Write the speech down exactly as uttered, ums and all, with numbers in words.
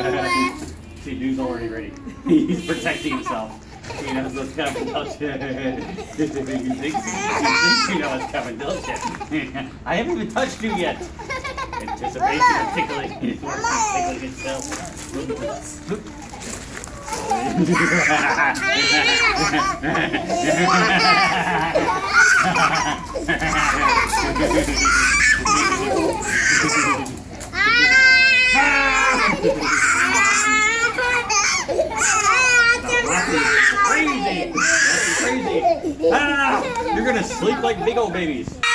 See, dude's already ready. He's protecting himself. He knows what's coming, don't you? He thinks, he thinks you know what's coming, don't you? I haven't even touched you yet. Anticipation of tickling. He's working tickling himself. Crazy! That's crazy! Ah! You're gonna sleep like big old babies.